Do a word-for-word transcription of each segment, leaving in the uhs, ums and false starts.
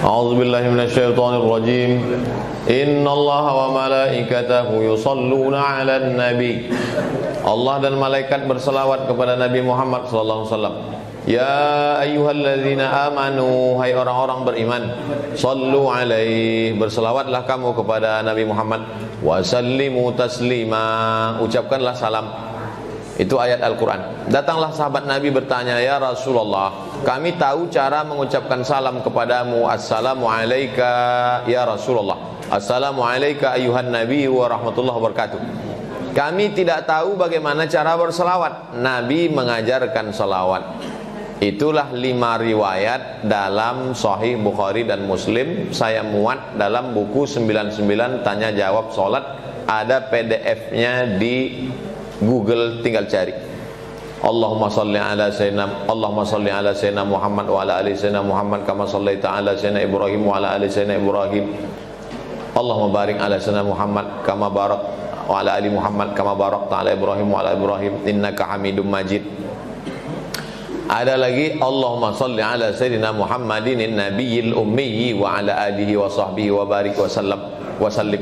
A'udzu billahi minasyaitonir rajim. Innallaha wa malaikatahu yusholluna 'alan nabi. Allah dan malaikat berselawat kepada Nabi Muhammad sallallahu alaihi wasallam. Ya ayyuhalladzina amanu, hai orang-orang beriman, sallu alaihi, berselawatlah kamu kepada Nabi Muhammad, wa sallimu taslima, ucapkanlah salam. Itu ayat Al-Quran. Datanglah sahabat Nabi bertanya, ya Rasulullah, kami tahu cara mengucapkan salam kepadamu. Assalamu alayka ya Rasulullah, assalamu alayka ayuhan nabi wa rahmatullahi wabarakatuh. Kami tidak tahu bagaimana cara berselawat. Nabi mengajarkan selawat. Itulah lima riwayat dalam Sahih Bukhari dan Muslim. Saya muat dalam buku sembilan puluh sembilan tanya jawab salat. Ada P D F-nya di Google, tinggal cari. Allahumma salli ala sayyidina Allahumma salli ala sayyidina Muhammad wa ala ali sayyidina Muhammad kama sallaita ala sayyidina Ibrahim wa ala ali sayyidina Ibrahim. Allahumma barik ala sayyidina Muhammad kama barak wa ala ali Muhammad kama barakta ala Ibrahim wa ala Ibrahim innaka Hamidum Majid. Ada lagi, Allahumma salli ala sayyidina Muhammadin nabiyil ummi wa ala alihi wa sahbihi wa barik wa sallam wa sallim.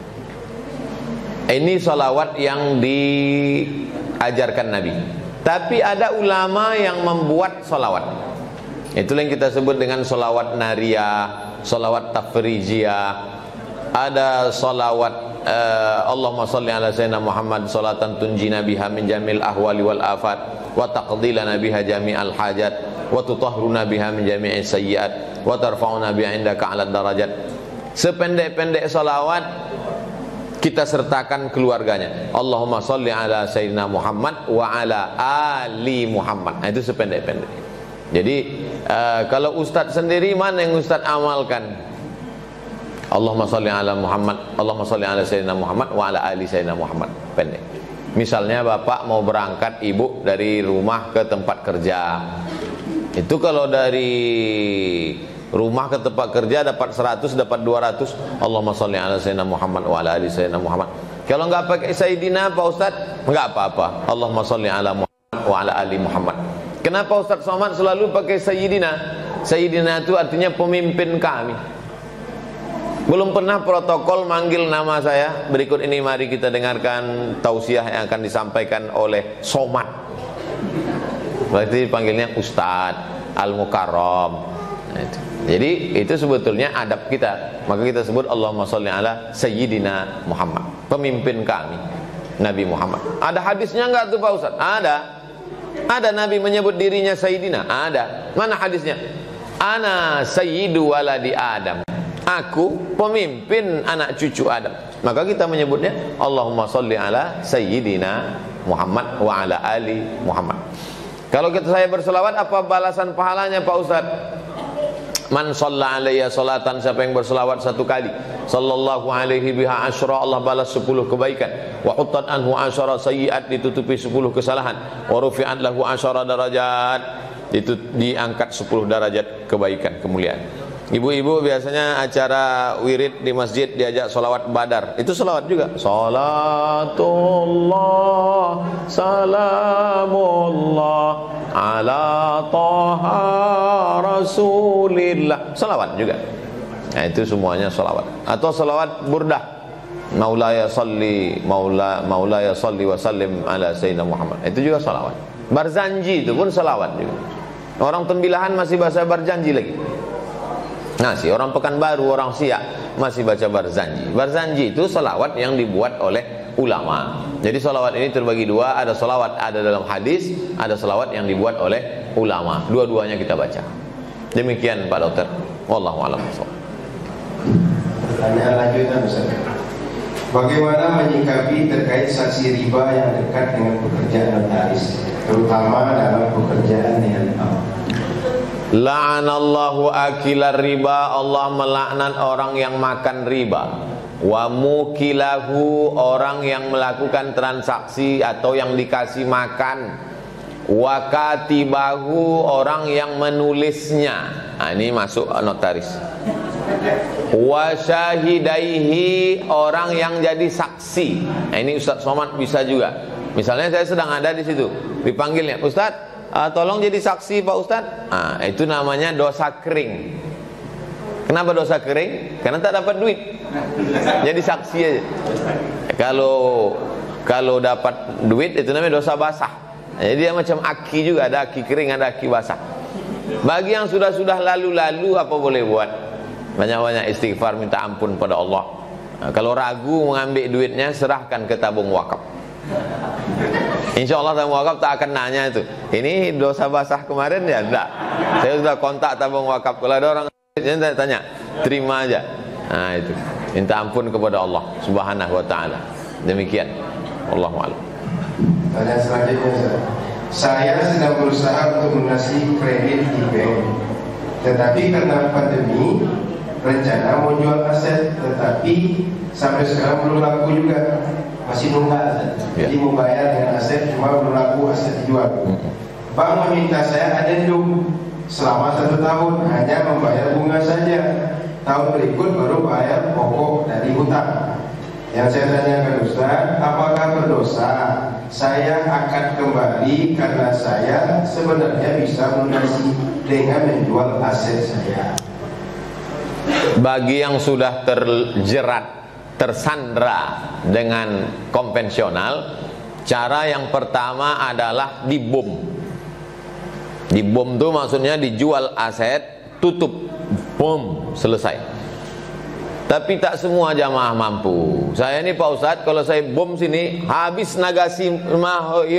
Ini salawat yang diajarkan Nabi. Tapi ada ulama yang membuat salawat. Itulah yang kita sebut dengan salawat nariyah, salawat tafrijiyah. Ada salawat uh, Allahumma salli ala sayyidina Muhammad salatan tunjina biha min jamil ahwali wal afat wa taqdilana biha jami'al hajat wa tutahhiruna biha min jami'is sayyiat wa tarfa'una biha indaka 'alad darajat. Sependek-pendek salawat kita sertakan keluarganya. Allahumma salli ala sayyidina Muhammad wa ala ali Muhammad. Nah, itu sependek-pendek. Jadi uh, kalau ustaz sendiri, mana yang ustaz amalkan? Allahumma salli ala Muhammad, Allahumma salli ala sayyidina Muhammad wa ala ali sayyidina Muhammad. Pendek. Misalnya bapak mau berangkat ibu dari rumah ke tempat kerja. Itu kalau dari rumah ke tempat kerja dapat seratus, dapat dua ratus. Allahumma salli ala sayyidina Muhammad wa ala ali sayyidina Muhammad. Kalau enggak pakai sayyidina Pak Ustaz, enggak apa-apa. Allahumma salli ala Muhammad wa ala ali Muhammad. Kenapa Ustaz Somad selalu pakai sayyidina? Sayyidina itu artinya pemimpin kami. Belum pernah protokol manggil nama saya. Berikut ini mari kita dengarkan tausiah yang akan disampaikan oleh Somad. Berarti panggilnya Ustaz Al-Mukarram. Nah, itu. Jadi itu sebetulnya adab kita. Maka kita sebut Allahumma sholli ala Sayyidina Muhammad, pemimpin kami Nabi Muhammad. Ada hadisnya enggak tuh Pak Ustaz? Ada. Ada Nabi menyebut dirinya Sayyidina. Ada. Mana hadisnya? Ana sayyidu waladi Adam. Aku pemimpin anak cucu Adam. Maka kita menyebutnya Allahumma sholli ala Sayyidina Muhammad wa ala ali Muhammad. Kalau kita saya berselawat, apa balasan pahalanya Pak Ustaz? Man shalla alayya salatan, siapa yang berselawat satu kali, sallallahu alaihi biha asyra, Allah balas sepuluh kebaikan. Wa huttat anhu asyra sayyiat, ditutupi sepuluh kesalahan. Wa rufi'at lahu asyra darajat, itu diangkat sepuluh derajat kebaikan, kemuliaan. Ibu-ibu biasanya acara wirid di masjid diajak salawat badar. Itu salawat juga. Salatullah salamullah ala taha rasulillah. Salawat juga. Nah, itu semuanya salawat. Atau salawat burdah. Maulaya salli maula maulaya salli wa sallim ala sayyidina Muhammad. Itu juga salawat. Barzanji itu pun salawat juga. Orang Tembilahan masih bahasa Barzanji lagi. Nah, si orang Pekanbaru, orang Siak masih baca Barzanji. Barzanji itu salawat yang dibuat oleh ulama. Jadi salawat ini terbagi dua. Ada salawat ada dalam hadis, ada salawat yang dibuat oleh ulama. Dua-duanya kita baca. Demikian Pak Dokter. Wallahu a'lam. Pertanyaan lanjutan Ustaz. Bagaimana menyikapi terkait saksi riba yang dekat dengan pekerjaan notaris, terutama dalam pekerjaan yang apa? La'anallahu akilar riba, Allah melaknat orang yang makan riba. Wa mukilahu, orang yang melakukan transaksi atau yang dikasih makan. Wa katibahu, orang yang menulisnya. Nah, ini masuk notaris. Wa syahidaihi, orang yang jadi saksi. Nah, ini Ustaz Somad bisa juga. Misalnya saya sedang ada di situ, dipanggilnya, Ustaz, Uh, tolong jadi saksi Pak Ustadz. Nah, itu namanya dosa kering. Kenapa dosa kering? Karena tak dapat duit. Jadi saksi aja. Kalau kalau dapat duit itu namanya dosa basah. Jadi dia macam aki juga, ada aki kering, ada aki basah. Bagi yang sudah-sudah lalu-lalu apa boleh buat? Banyak-banyak istighfar, minta ampun pada Allah. Nah, kalau ragu mengambil duitnya, serahkan ke tabung wakaf. Insya Allah tabung wakaf tak akan nanya itu, ini dosa basah kemarin ya? Enggak. Saya sudah kontak tabung wakaf. Kalau ada orang yang tanya, terima aja. Nah itu, minta ampun kepada Allah Subhanahu Wa Taala. Demikian. Wallahu a'lam. Tanya selanjutnya, saya sedang berusaha untuk melunasi kredit di bank, tetapi karena pandemi rencana mau jual aset, tetapi sampai sekarang belum laku juga, masih nunggak. Ya. Jadi mau bayar dengan aset, cuma belum laku aset dijual. Hmm. Bank meminta saya adendum selama satu tahun, hanya membayar bunga saja. Tahun berikut baru bayar pokok dari hutang. Yang saya tanyakan Ustaz, apakah berdosa? Saya akan kembali karena saya sebenarnya bisa melunasi dengan menjual aset saya. Bagi yang sudah terjerat, tersandra dengan konvensional, cara yang pertama adalah dibom. Dibom itu maksudnya dijual aset, tutup, bom, selesai. Tapi tak semua jamaah mampu. Saya ini Pak Ustadz, kalau saya bom sini, habis Nagashima,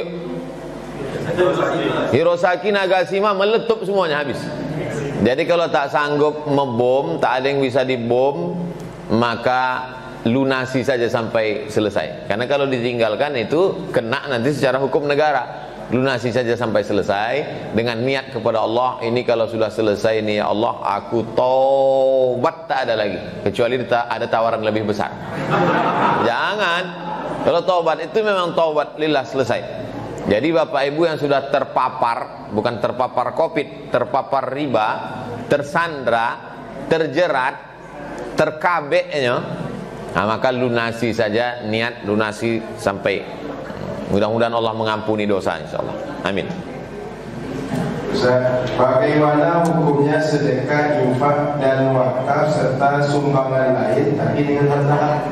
Hirosaki, Nagashima, meletup semuanya habis. Jadi kalau tak sanggup membom, tak ada yang bisa dibom, maka lunasi saja sampai selesai. Karena kalau ditinggalkan itu kena nanti secara hukum negara. Lunasi saja sampai selesai dengan niat kepada Allah. Ini kalau sudah selesai ini, ya Allah, aku taubat, tak ada lagi kecuali ada tawaran lebih besar. Jangan. Kalau taubat itu memang taubat lillah, selesai. Jadi Bapak Ibu yang sudah terpapar, bukan terpapar Covid, terpapar riba, tersandra, terjerat, terkabeknya, nah, maka lunasi saja, niat lunasi sampai. Mudah-mudahan Allah mengampuni dosa, insyaallah. Amin. Ustaz, bagaimana hukumnya sedekah, infak dan wakaf serta sumbangan lain tapi dengan harta?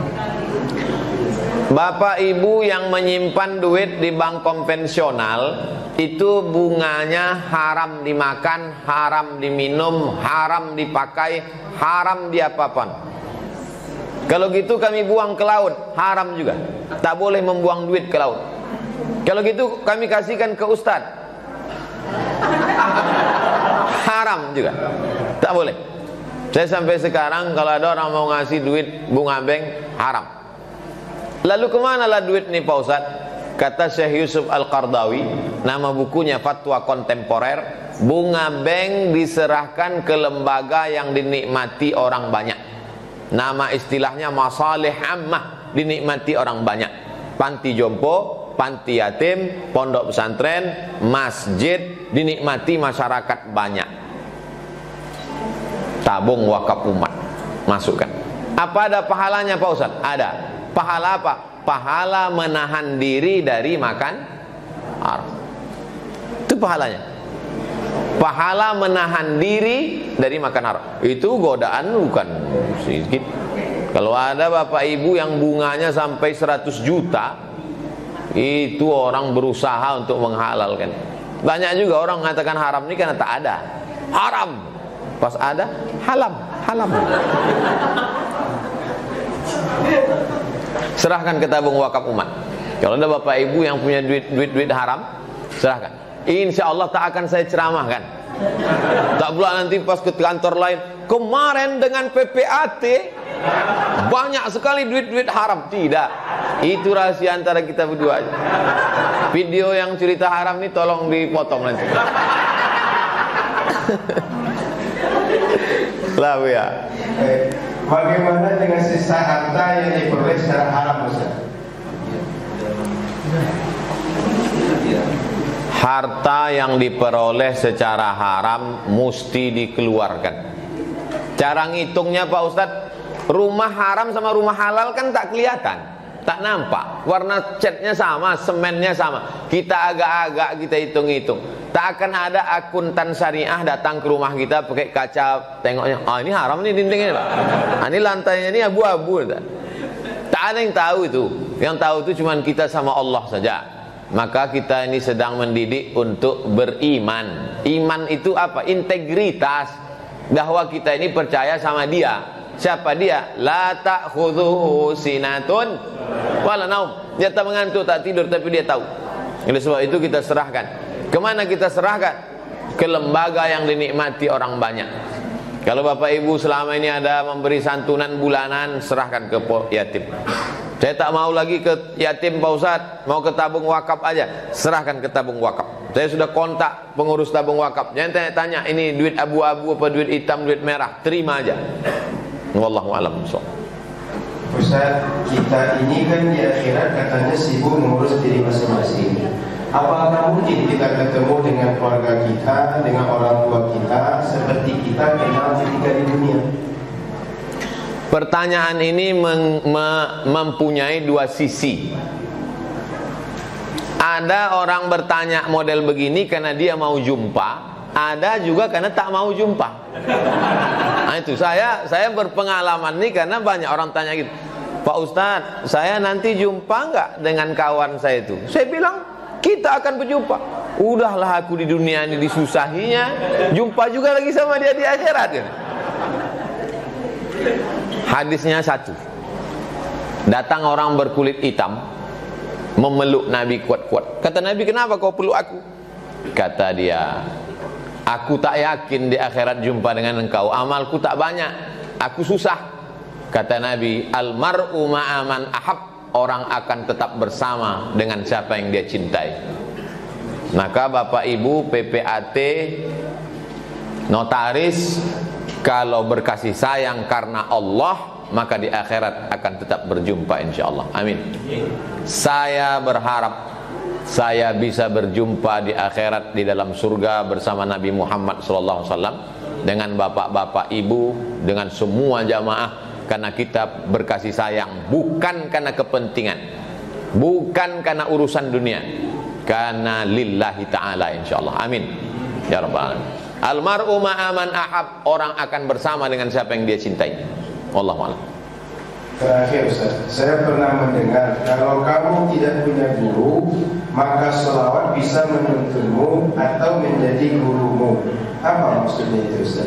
Bapak Ibu yang menyimpan duit di bank konvensional, itu bunganya haram dimakan, haram diminum, haram dipakai, haram diapa-apakan. Kalau gitu kami buang ke laut, haram juga. Tak boleh membuang duit ke laut. Kalau gitu kami kasihkan ke ustadz, haram juga. Tak boleh. Saya sampai sekarang kalau ada orang mau ngasih duit bunga bank, haram. Lalu kemana lah duit nih Pak Ustadz? Kata Syekh Yusuf Al-Qardawi, nama bukunya Fatwa Kontemporer, bunga bank diserahkan ke lembaga yang dinikmati orang banyak. Nama istilahnya masalih ammah, dinikmati orang banyak. Panti jompo, panti yatim, pondok pesantren, masjid, dinikmati masyarakat banyak. Tabung wakaf umat, masukkan. Apa ada pahalanya Pak Ustaz? Ada. Pahala apa? Pahala menahan diri dari makan haram. Itu pahalanya. Pahala menahan diri dari makan haram. Itu godaan bukan sedikit. Kalau ada Bapak Ibu yang bunganya sampai seratus juta, itu orang berusaha untuk menghalalkan. Banyak juga orang mengatakan haram ini karena tak ada. Haram. Pas ada, halam, halam. Serahkan ke tabung wakaf umat. Kalau ada Bapak Ibu yang punya duit duit duit haram, serahkan. Insya Allah tak akan saya ceramahkan. Tak pula nanti pas ke kantor lain, kemarin dengan P P A T banyak sekali duit-duit haram. Tidak. Itu rahasia antara kita berdua aja. Video yang cerita haram ini tolong dipotong nanti. Lah ya. Bagaimana dengan sisa harta yang diperoleh secara haram, Ustaz? Harta yang diperoleh secara haram mesti dikeluarkan. Cara ngitungnya Pak Ustadz, rumah haram sama rumah halal kan tak kelihatan, tak nampak. Warna catnya sama, semennya sama. Kita agak-agak kita hitung-hitung. Tak akan ada akuntan syariah datang ke rumah kita pakai kaca, tengoknya, ah ini haram nih dindingnya, Pak. Ah, ini lantainya ini abu-abu. Tak ada yang tahu itu. Yang tahu itu cuma kita sama Allah saja. Maka kita ini sedang mendidik untuk beriman. Iman itu apa? Integritas. Bahwa kita ini percaya sama Dia. Siapa Dia? La ta'khudhuhu sinatun wala naum. Dia tak mengantuk, tak tidur, tapi Dia tahu. Oleh sebab itu kita serahkan. Kemana kita serahkan? Ke lembaga yang dinikmati orang banyak. Kalau Bapak Ibu selama ini ada memberi santunan bulanan, serahkan ke yatim. Saya tak mau lagi ke yatim Pak Ustadz, mau ke tabung wakaf aja, serahkan ke tabung wakaf. Saya sudah kontak pengurus tabung wakaf. Jangan tanya-tanya ini duit abu-abu apa duit hitam, duit merah, terima aja. Wallahu a'lam. Ustaz, kita ini kan di akhirat katanya sibuk mengurus diri masing-masing. Apakah mungkin kita ketemu dengan keluarga kita, dengan orang tua kita seperti kita kenal ketika di dunia? Pertanyaan ini mem mempunyai dua sisi. Ada orang bertanya model begini karena dia mau jumpa, ada juga karena tak mau jumpa. Nah itu saya saya berpengalaman nih karena banyak orang tanya gitu, Pak Ustadz, saya nanti jumpa nggak dengan kawan saya itu? Saya bilang kita akan berjumpa. Udahlah aku di dunia ini disusahinya, jumpa juga lagi sama dia di akhirat. Hadisnya satu. Datang orang berkulit hitam memeluk Nabi kuat-kuat. Kata Nabi, kenapa kau peluk aku? Kata dia, aku tak yakin di akhirat jumpa dengan engkau. Amalku tak banyak, aku susah. Kata Nabi, almar'u ma'aman ahab. Orang akan tetap bersama dengan siapa yang dia cintai. Maka Bapak Ibu P P A T, notaris, kalau berkasih sayang karena Allah, maka di akhirat akan tetap berjumpa insyaallah. Amin. Saya berharap saya bisa berjumpa di akhirat di dalam surga bersama Nabi Muhammad shallallahu alaihi wasallam dengan bapak-bapak ibu, dengan semua jamaah. Karena kita berkasih sayang bukan karena kepentingan, bukan karena urusan dunia, karena lillahi ta'ala insyaallah. Amin ya rabbal alamin. Almar'u ma'aman ahab. Orang akan bersama dengan siapa yang dia cintai. Wallahu a'lam. Terakhir Ustaz, saya pernah mendengar kalau kamu tidak punya guru, maka selawat bisa menuntunmu atau menjadi gurumu. Apa maksudnya itu Ustaz?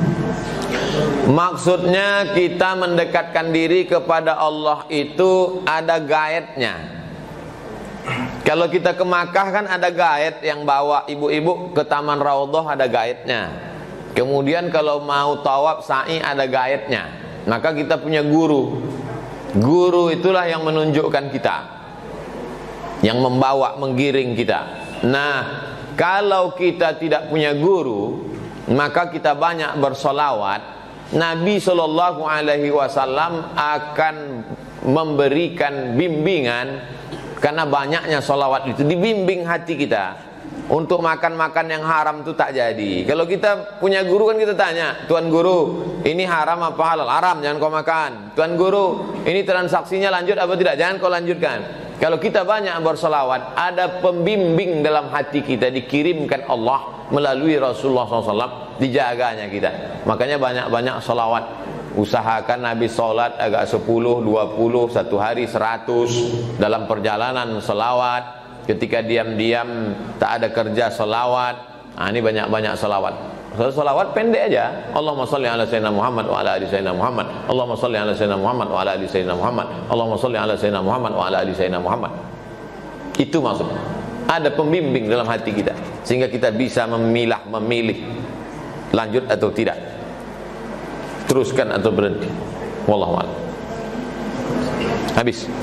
Maksudnya kita mendekatkan diri kepada Allah itu ada gaetnya. Kalau kita ke Makkah kan ada gaet yang bawa ibu-ibu ke Taman Raudhah, ada gaetnya. Kemudian kalau mau tawaf sa'i ada gaetnya. Maka kita punya guru. Guru itulah yang menunjukkan kita, yang membawa, menggiring kita. Nah, kalau kita tidak punya guru, maka kita banyak bersolawat. Nabi shallallahu alaihi wasallam akan memberikan bimbingan karena banyaknya solawat itu, dibimbing hati kita untuk makan-makan yang haram itu tak jadi. Kalau kita punya guru kan kita tanya, Tuan Guru, ini haram apa halal? Haram, jangan kau makan. Tuan Guru, ini transaksinya lanjut apa tidak? Jangan kau lanjutkan. Kalau kita banyak bersolawat, ada pembimbing dalam hati kita, dikirimkan Allah melalui Rasulullah shallallahu alaihi wasallam, dijaganya kita. Makanya banyak-banyak solawat. Usahakan Nabi sholat agak sepuluh, dua puluh, satu hari seratus. Dalam perjalanan solawat. Ketika diam-diam tak ada kerja solawat. Nah, ini banyak-banyak solawat. Solawat pendek aja. Allahumma sholli ala sayyidina Muhammad wa ala ali sayyidina Muhammad. Allahumma sholli ala sayyidina Muhammad wa ala ali sayyidina Muhammad. Allahumma sholli ala sayyidina Muhammad wa ala ali sayyidina Muhammad. Itu maksudnya. Ada pembimbing dalam hati kita sehingga kita bisa memilah, memilih lanjut atau tidak, teruskan atau berhenti. Wallahu a'lam. Habis.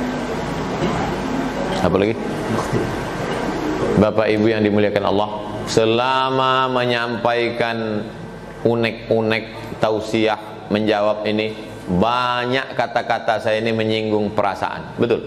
Apa lagi? Bapak Ibu yang dimuliakan Allah, selama menyampaikan unek-unek tausiah, menjawab ini, banyak kata-kata saya ini menyinggung perasaan. Betul?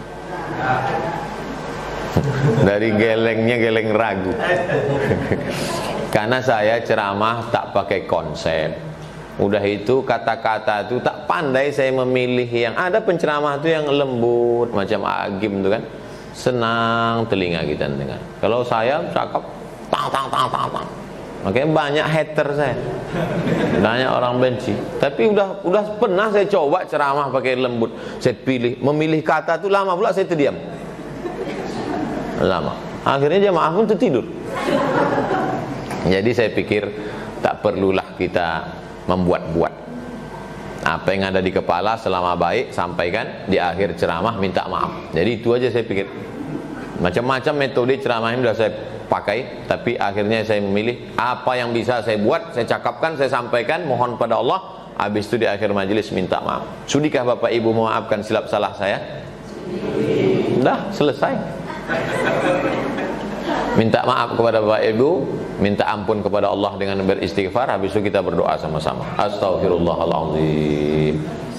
Dari gelengnya geleng ragu. Karena saya ceramah tak pakai konsep. Udah itu kata-kata itu tak pandai saya memilih. Yang ada penceramah itu yang lembut macam Agim itu kan, senang telinga kita dengar. Kalau saya cakap tang tang tang tang tang. Makanya banyak hater saya, banyak orang benci. Tapi udah udah pernah saya coba ceramah pakai lembut. Saya pilih, memilih kata itu lama pula saya terdiam. Lama. Akhirnya jamaah pun tertidur. Jadi saya pikir tak perlulah kita membuat-buat. Apa yang ada di kepala selama baik sampaikan, di akhir ceramah minta maaf. Jadi itu aja saya pikir. Macam-macam metode ceramah ini sudah saya pakai, tapi akhirnya saya memilih apa yang bisa saya buat, saya cakapkan, saya sampaikan, mohon pada Allah. Habis itu di akhir majelis minta maaf. Sudikah Bapak Ibu memaafkan silap salah saya? Dah selesai. Minta maaf kepada Bapak Ibu, minta ampun kepada Allah dengan beristighfar. Habis itu kita berdoa sama-sama. Astaghfirullahaladzim,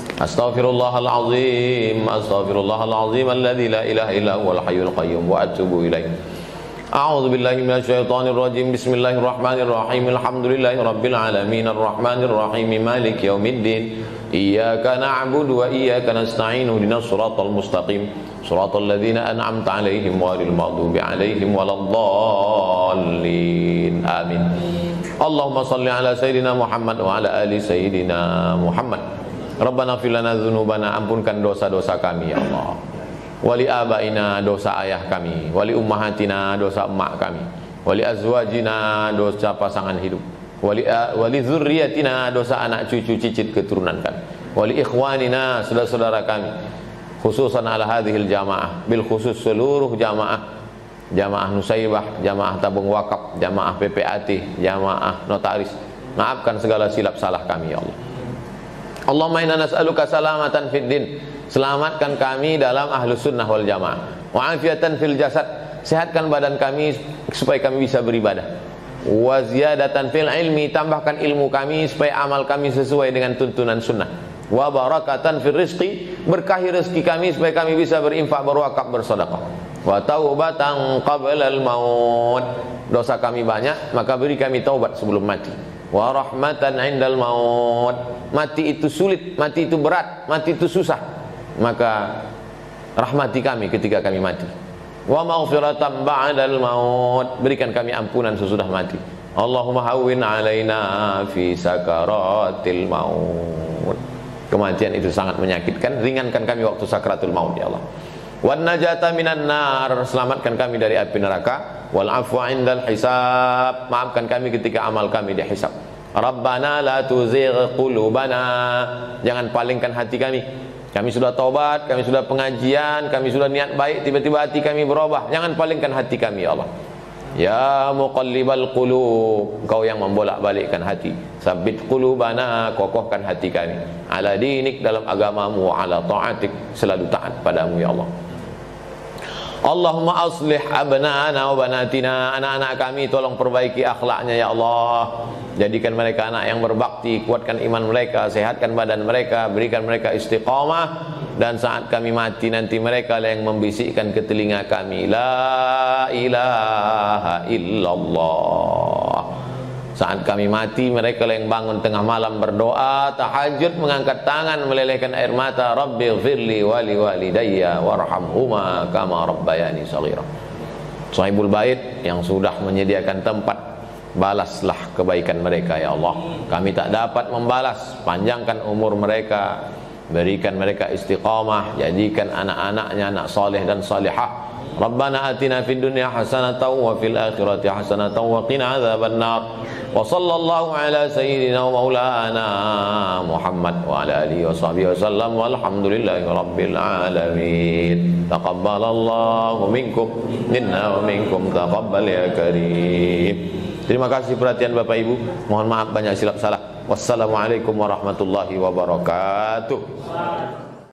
Astaghfirullahaladzim, Astaghfirullahaladzim alladzi la ilaha illa huwal hayyul qayyum wa atubu ilaih. A'udzu billahi minasyaitonir rajim. Bismillahirrahmanirrahim. Alhamdulillahi rabbil alamin arrahmanir rahim maliki yaumiddin. Iyyaka na'budu wa iyyaka nasta'in. Ihdinas siratal mustaqim. Siratal ladzina an'amta 'alaihim ghairil maghdubi 'alaihim waladdallin. Amin. Allahumma shalli ala sayidina Muhammad wa ala ali sayidina Muhammad. Rabbana ighfir lana dzunubana, ampunkan dosa-dosa kami ya Allah. Wali abaina, dosa ayah kami. Wali ummahatina, dosa emak kami. Wali azwajina, dosa pasangan hidup. Wali wali dzurriyyatina, dosa anak cucu cicit keturunan kami. Wali ikhwanina, saudara-saudara kami. Khususan ala hadhil jamaah, bil khusus seluruh jamaah. Jamaah Nusaibah, jamaah tabung wakaf, jamaah P P A T, jamaah notaris. Maafkan segala silap salah kami ya Allah. Allahumma inna nas'aluka salamatan fid din. Selamatkan kami dalam ahlus sunnah wal jamaah. Wa afiatan fil jasad. Sehatkan badan kami supaya kami bisa beribadah. Wa ziyadatan fil ilmi. Tambahkan ilmu kami supaya amal kami sesuai dengan tuntunan sunnah. Wa barakatan fil rizqi. Berkahi rezeki kami supaya kami bisa berinfak, berwakaf, bersedekah. Wa taubatan qablal maut. Dosa kami banyak, maka beri kami taubat sebelum mati. Wa rahmatan indal maut. Mati itu sulit, mati itu berat, mati itu susah. Maka rahmati kami ketika kami mati. Wa maghfiratan ba'dal maut. Berikan kami ampunan sesudah mati. Allahumma hawwin alaina fi sakaratil maut. Kematian itu sangat menyakitkan, ringankan kami waktu sakratul maut ya Allah. Wan najata minan nar. Selamatkan kami dari api neraka. Wal afwa indal hisab. Maafkan kami ketika amal kami dihisab. Rabbana la tuzigh qulubana. Jangan palingkan hati kami. Kami sudah taubat, kami sudah pengajian, kami sudah niat baik, tiba-tiba hati kami berubah. Jangan palingkan hati kami ya Allah. Ya muqallibal qulub, Engkau yang membolak-balikkan hati. Sabbit qulubana, kokohkan hati kami. Ala dinik, dalam agamamu, wa ala ta'atik, selalu taat padamu ya Allah. Allahumma aslih abna'ana wa banatina. Anak-anak kami tolong perbaiki akhlaknya ya Allah. Jadikan mereka anak yang berbakti, kuatkan iman mereka, sehatkan badan mereka, berikan mereka istiqamah. Dan saat kami mati nanti mereka yang membisikkan ke telinga kami, la ilaha illallah. Saat kami mati mereka yang bangun tengah malam berdoa, tahajud, mengangkat tangan, melelehkan air mata, Rabbighfirli wali walidayya warhamhuma kama rabbayani shaghira. Sahibul bait yang sudah menyediakan tempat, balaslah kebaikan mereka ya Allah. Kami tak dapat membalas, panjangkan umur mereka, berikan mereka istiqamah, jadikan anak-anaknya anak soleh dan salihah. Rabbana atina fid dunya hasanatan wa fil akhirati hasanatan wa qina adzabannar. Wa sallallahu ala sayyidina wa maulana Muhammad wa ala alihi wa sahbihi wasallam walhamdulillahi rabbil alamin. Taqabbalallahu minkum minna wa minkum taqabbal ya karim. Terima kasih perhatian Bapak Ibu. Mohon maaf banyak silap salah. Wassalamualaikum warahmatullahi wabarakatuh.